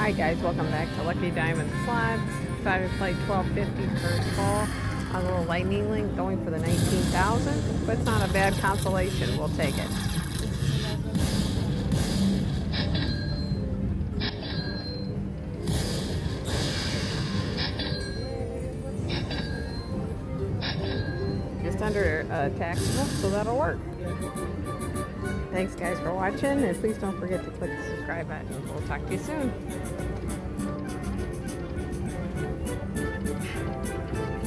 Alright guys, welcome back to Lucky Diamond Slots. Decided to play 1250 first ball. A little lightning link going for the 19,000, but it's not a bad consolation. We'll take it. Just under taxable, so that'll work. Thanks guys for watching, and please don't forget to click the subscribe button. We'll talk to you soon.